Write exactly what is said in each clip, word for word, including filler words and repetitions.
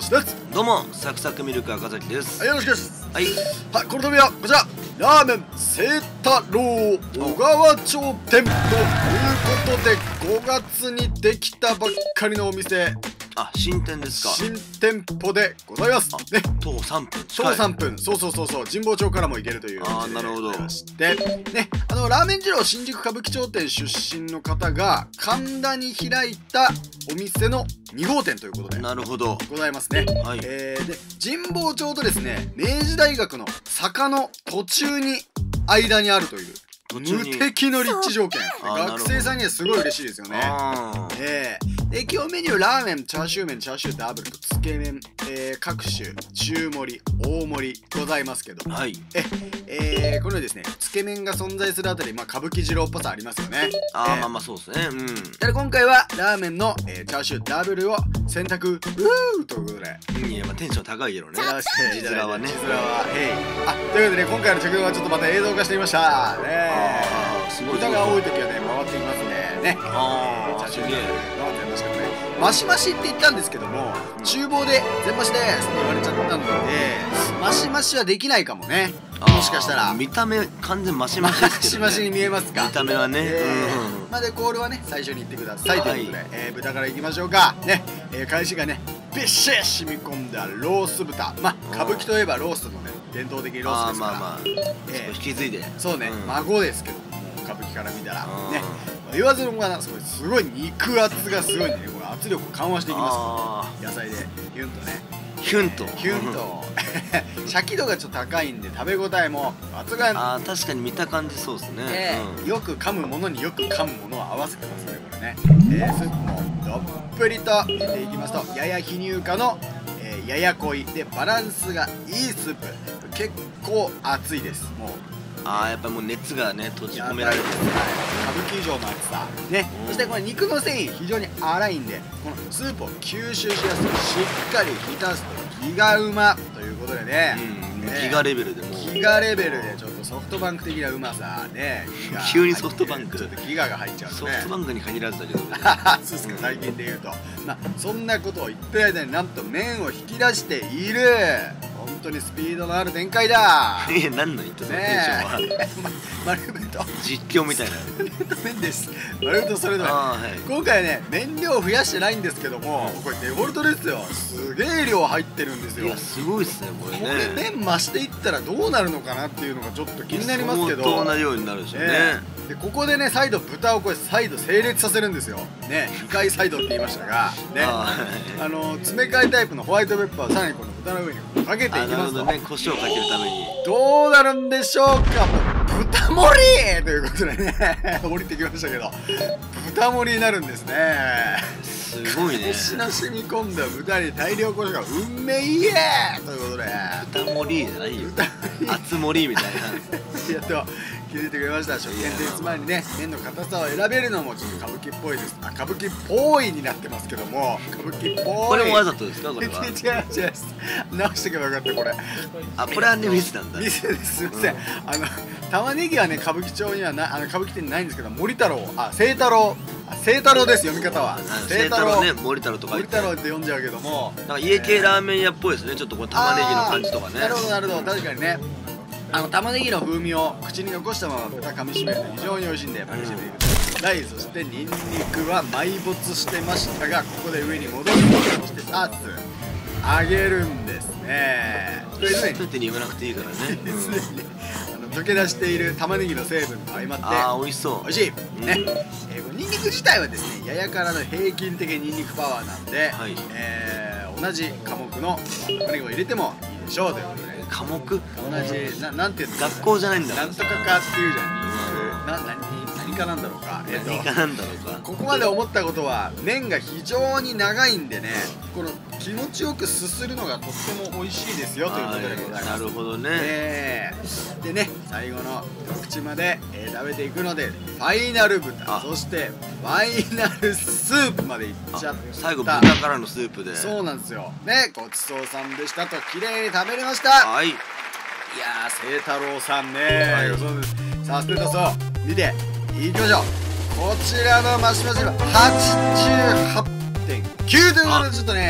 しです。 どうもサクサクミルク赤崎です。 はい、よろしくです。 はいはい、この度はこちらラーメン清太郎小川町店ということでごがつにできたばっかりのお店、 あ、新店ですか。 新店舗でございますね。 徒歩さんぷん、 徒歩さんぷん、そうそうそうそう、神保町からも行けるという。 ああ、なるほど。 でね、あのラーメン二郎新宿歌舞伎町店出身の方が神田に開いたお店のに号店ということで、 なるほど、 ございますね。 はい。 えー、で神保町とですね、明治大学の坂の途中に間にあるという無敵の立地条件。学生さんにはすごい嬉しいですよね。えーで今日メニュー、ラーメン、チャーシュー麺、チャーシューダブルとつけ麺、えー、各種中盛り、大盛りございますけど、 はい、 え、えー、このようにですね、つけ麺が存在するあたり、まあ、歌舞伎二郎っぽさありますよね。 あー、 えー、 まあまあそうですね。うん。 で今回はラーメンの、えー、チャーシューダブルを選択、うーということで。 いや、まあテンション高いけどね。 字面はね。 字面は、へい。あ、ということでね、今回の直後はちょっとまた映像化してみました。ねあー、すごい。 歌が多い時はね、回ってきますね。ね。 あー、 チャーシューダブルの全増しからね。マシマシって言ったんですけども、厨房で全増しですって言われちゃったので、マシマシはできないかもね。もしかしたら。 見た目完全マシマシですけどね。 マシマシに見えますか。 見た目はね。 うん。まあでコールはね最初に言ってくださいということで、えー、豚からいきましょうか。ね、えー、返しがねびっしり染み込んだロース豚。まあ歌舞伎といえばロースのね伝統的ロースですから。 まあまあ。えー、引き継いで。 そうね、孫ですけども歌舞伎から見たらね。言わずもがな、すごい肉厚がすごいんでね、これ圧力を緩和していきますから、野菜でヒュンとね、 ヒュンとヒュンとシャキ度がちょっと高いんで食べ応えも抜群。 あー、確かに見た感じそうですね。 えーうん、よく噛むものによく噛むものを合わせてますね、これね。えー、スープもどっぷりと入れていきますと、やや非乳化の、えー、やや濃いでバランスがいいスープ。結構熱いです。もうああ、やっぱりもう熱がね閉じ込められてる、 歌舞伎以上の熱さね。そしてこれ肉の繊維非常に粗いんで、このスープを吸収しやすくしっかり浸すとギガうまということでね、 うん、ギガレベルでもうギガレベルでちょっとソフトバンク的なうまさね。 急にソフトバンクちょっとギガが入っちゃうね。 ソフトバンクに限らずだけどそうですか、最近で言うと、まあそんなことを言ってる間になんと麺を引き出している。本当にスピードのある展開だ。 え、何の言ったのテンションは丸太実況みたいな麺です。丸太それぞれ今回ね麺量増やしてないんですけども、これデフォルトですよ。すげえ量入ってるんですよ。 いや、すごいっすねこれね。 これ麺増していったらどうなるのかなっていうのがちょっと気になりますけど、 相当な量になるでしょうね。 でここでね再度豚をこれ再度整列させるんですよね。にかい再度って言いましたがね、あの詰め替えタイプのホワイトペッパーをさらにこの豚の上にかけていきますと、 ね、胡椒をかけるためにどうなるんでしょうか。豚盛りということでね降りてきましたけど、豚盛りになるんですね。 すごいね。 串の染み込んだ豚に大量胡椒がうんめいえということで、 豚盛りじゃないよ、厚盛りみたいなやっと気づいてくれました。食券提出前にね麺の硬さを選べるのもちょっと歌舞伎っぽいです。あ、歌舞伎っぽいになってますけども、歌舞伎っぽい。 これもわざとですかこれは。 違う違う違う、直してけばよかったこれ。 あ、これはねミスなんだ。 ミスです、すいません。あの玉ねぎはね歌舞伎町にはな、あの歌舞伎店にないんですけど、森太郎、あ、清太郎、清太郎です読み方は。 清太郎ね、森太郎とか。 森太郎って読んじゃうけども、 なんか家系ラーメン屋っぽいですね。ちょっとこの玉ねぎの感じとかね。 なるほどなるほど、確かにね。あの玉ねぎの風味を口に残したまま豚噛みしめると非常に美味しいんで、やっぱりしてみてください。そしてニンニクは埋没してましたが、ここで上に戻ると、そしてさつ揚げるんですね。 というふうに言わなくていいからね。 すでにね、あの溶け出している玉ねぎの成分と相まって、 ああ美味しそう、 美味しいね。えー、ニンニク自体はですねややからの平均的ニンニクパワーなんで、はい、えー、同じ科目の玉ねぎを入れてもいいでしょうということで。 科目同じな、なんていうの、 学校じゃないんだなんとかかっていうじゃん。な、何、何かなんだろうか。 何かなんだろうか。 ここまで思ったことは麺が非常に長いんでね、この気持ちよくすするのがとっても美味しいですよということでございます。 なるほどね。 えー、でね、最後の一口まで、えー、食べていくのでファイナル豚、そしてファイナルスープまでいっちゃった。 最後豚からのスープで。 そうなんですよね。ごちそうさんでしたと、綺麗に食べれました。 はい、いやー清太郎さんね、はい、そうです。さあステータスを見ていきましょう。こちらのマシマシは はちじゅうはちてんきゅう ということで、ちょっとね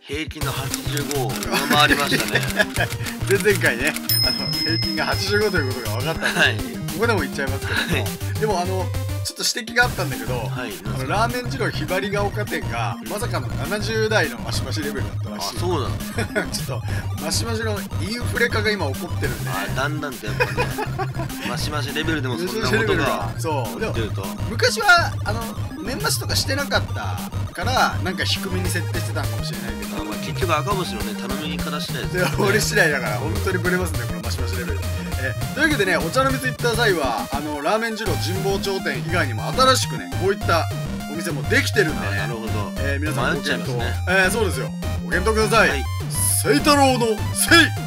平均のはちじゅうごを上回りましたね。 前々回ね、あの平均がはちじゅうごということが分かったんで、はい、ここでも言っちゃいますけども、はい、でもあのちょっと指摘があったんだけど、はい、あのラーメン二郎ひばりが丘店がまさかのななじゅう代のマシマシレベルだったらしい。 あ、そうなの。 ちょっとマシマシのインフレ化が今起こってるんで、ね、 あ、だんだんとやっぱねマシマシレベルでもそんなことがそうでも昔はあの年末とかしてなかったからなんか低めに設定してたのかもしれないけど、 あ、まあ、結局赤星のね頼み方次第ですよね。俺次第だから本当にブレますね、このマシマシレベル。えというわけでね、お茶の水行った際はあのラーメン二郎神保町店以外にも新しくねこういったお店もできてるんでね。 なるほど、 えー、皆さんご検討、 ね、 えー、そうですよ、ご検討ください。はい、清太郎のせい。